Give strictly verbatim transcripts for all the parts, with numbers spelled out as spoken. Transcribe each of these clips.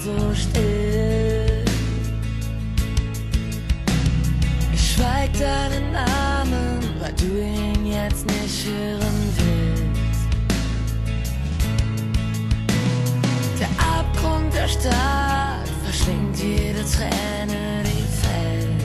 so still. Ich schweig deinen Namen, weil du ihn jetzt nicht hören willst. Der Abgrund der Stadt verschlingt jede Träne, die fällt.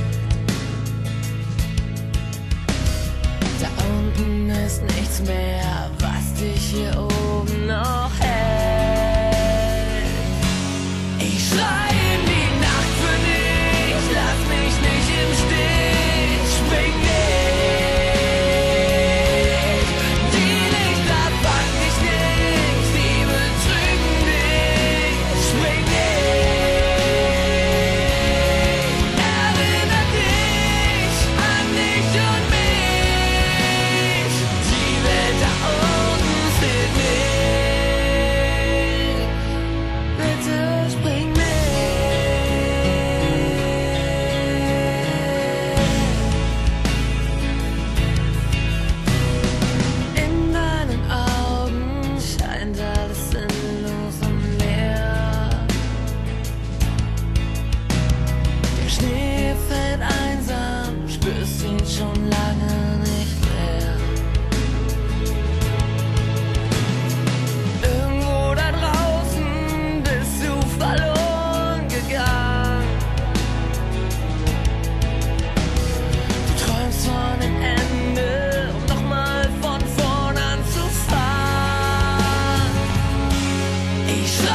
Da unten ist nichts mehr, was dich hier oben noch hält. Ich schrei in die Nacht für dich, lass mich nicht im Stich, spring nicht. Die Lichter fangen dich nicht, sie betrügen dich, spring nicht. Erinnere dich an dich und mich, die Welt da unten zählt nicht. Bitte spring mit. In deinen Augen scheint alles sinnlos und leer. Der Schnee fällt einsam, spürst ihn schon lange nicht mehr. Irgendwo da draußen bist du verloren gegangen. Du träumst von dem Ende, um nochmal von vorn anzufangen. Ich